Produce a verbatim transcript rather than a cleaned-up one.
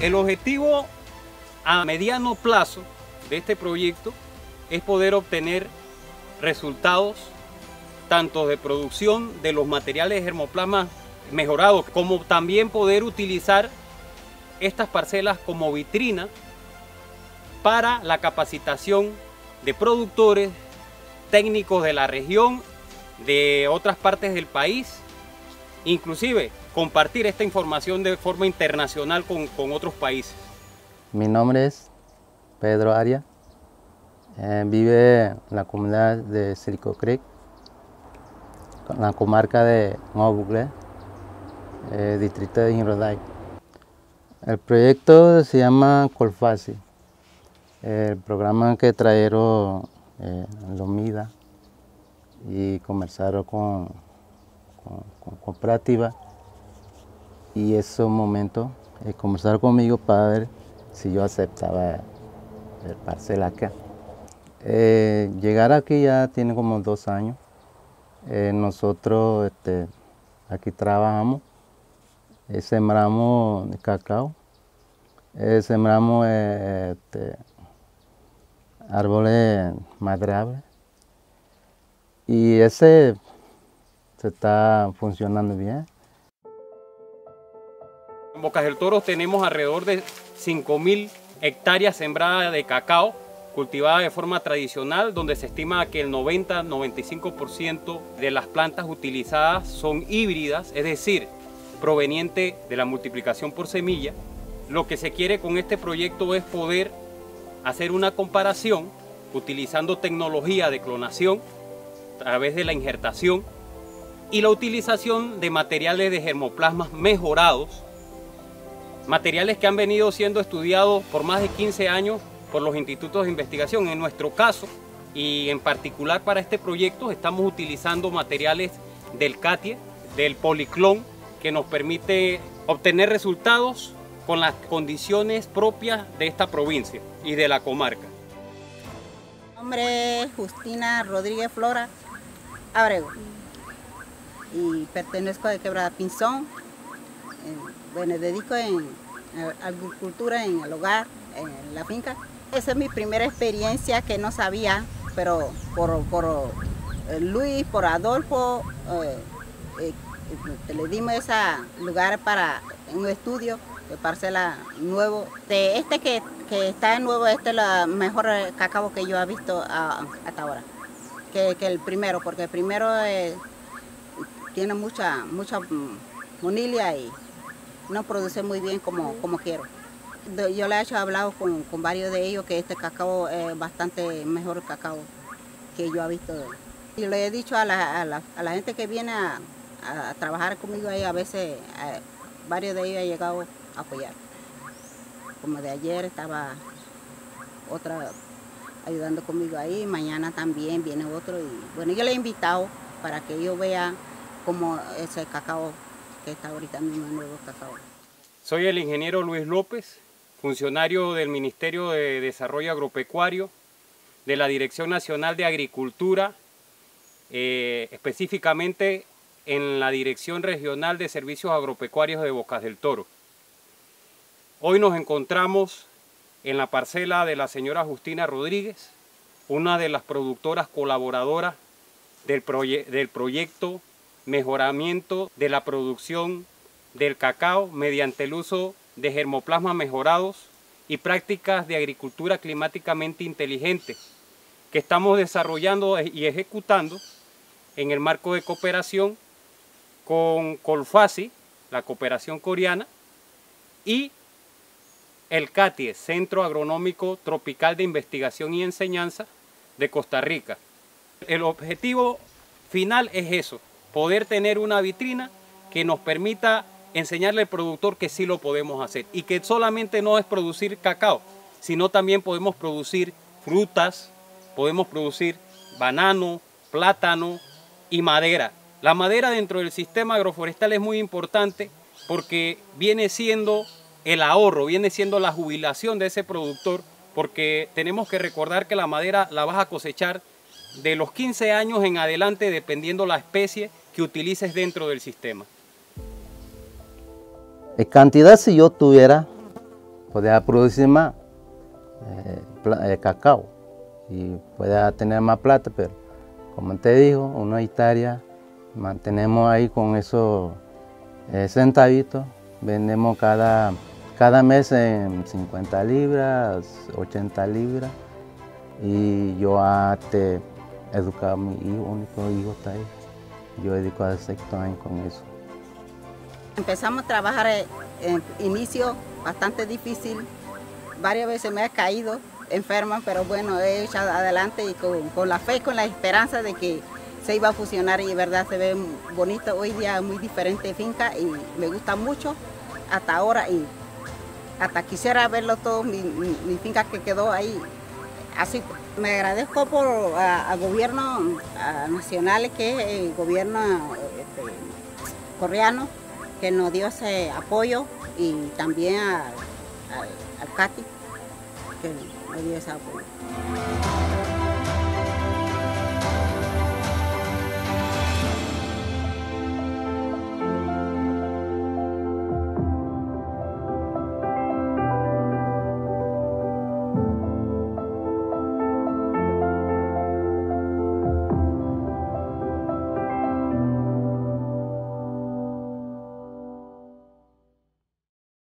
El objetivo a mediano plazo de este proyecto es poder obtener resultados tanto de producción de los materiales de germoplasma mejorados, como también poder utilizar estas parcelas como vitrina para la capacitación de productores, técnicos de la región, de otras partes del país, inclusive compartir esta información de forma internacional con, con otros países. Mi nombre es Pedro Arias, eh, vive en la comunidad de Silico Creek, en la comarca de Nuevo Buglé, eh, distrito de Inroday. El proyecto se llama Colfasi, el programa que trajeron eh, Lomida y conversaron con, con, con cooperativa, y ese momento eh, conversaron conmigo para ver si yo aceptaba el parcela acá. Eh, llegar aquí ya tiene como dos años. Eh, nosotros este, aquí trabajamos, eh, sembramos cacao, eh, sembramos eh, este, árboles maderables, y ese se está funcionando bien. En Bocas del Toro tenemos alrededor de cinco mil hectáreas sembradas de cacao, cultivada de forma tradicional, donde se estima que el noventa a noventa y cinco por ciento de las plantas utilizadas son híbridas, es decir, proveniente de la multiplicación por semilla. Lo que se quiere con este proyecto es poder hacer una comparación utilizando tecnología de clonación a través de la injertación y la utilización de materiales de germoplasmas mejorados, materiales que han venido siendo estudiados por más de quince años por los institutos de investigación. En nuestro caso, y en particular para este proyecto, estamos utilizando materiales del CATIE, del policlón, que nos permite obtener resultados con las condiciones propias de esta provincia y de la comarca. Mi nombre es Justina Rodríguez Flora Abrego y pertenezco a Quebrada Pinzón. Bueno, dedico en agricultura en el hogar, en la finca. Esa es mi primera experiencia que no sabía, pero por, por eh, Luis, por Adolfo, eh, eh, le dimos ese lugar para un estudio de parcela nuevo. De este que, que está nuevo, este es el mejor cacao que yo he visto a, hasta ahora, que, que el primero, porque el primero eh, tiene mucha, mucha monilia y no produce muy bien como, como quiero. Yo le he hecho hablado con, con varios de ellos que este cacao es bastante mejor cacao que yo he visto. Y le he dicho a la, a la, a la gente que viene a, a trabajar conmigo ahí, a veces a, varios de ellos han llegado a apoyar. Como de ayer estaba otra ayudando conmigo ahí, mañana también viene otro. Y bueno, yo le he invitado para que ellos vean cómo ese cacao que está ahorita mismo, el nuevo cacao. Soy el ingeniero Luis López, funcionario del Ministerio de Desarrollo Agropecuario, de la Dirección Nacional de Agricultura, eh, específicamente en la Dirección Regional de Servicios Agropecuarios de Bocas del Toro. Hoy nos encontramos en la parcela de la señora Justina Rodríguez, una de las productoras colaboradoras del, proye del proyecto Mejoramiento de la Producción del Cacao mediante el uso de germoplasmas mejorados y prácticas de agricultura climáticamente inteligente que estamos desarrollando y ejecutando en el marco de cooperación con Colfasi, la cooperación coreana, y el CATIE, Centro Agronómico Tropical de Investigación y Enseñanza de Costa Rica. El objetivo final es eso, poder tener una vitrina que nos permita enseñarle al productor que sí lo podemos hacer y que solamente no es producir cacao, sino también podemos producir frutas, podemos producir banano, plátano y madera. La madera dentro del sistema agroforestal es muy importante porque viene siendo el ahorro, viene siendo la jubilación de ese productor, porque tenemos que recordar que la madera la vas a cosechar de los quince años en adelante dependiendo la especie que utilices dentro del sistema. En cantidad, si yo tuviera pueda producir más eh, eh, cacao y pueda tener más plata, pero como te digo, una hectárea mantenemos ahí con esos eh, centavitos, vendemos cada, cada mes en cincuenta libras, ochenta libras, y yo hasta educar a mi hijo, único hijo está ahí. Yo dedico a sexto año con eso. Empezamos a trabajar en inicio bastante difícil, varias veces me he caído enferma, pero bueno, he echado adelante y con, con la fe, con la esperanza de que se iba a fusionar y de verdad se ve bonito hoy día, muy diferente finca y me gusta mucho hasta ahora y hasta quisiera verlo todo, mi, mi, mi finca que quedó ahí. Así me agradezco por a, a gobierno a nacional, que es el gobierno este, coreano, que nos dio ese apoyo, y también a, a, al C A T I, que nos dio ese apoyo.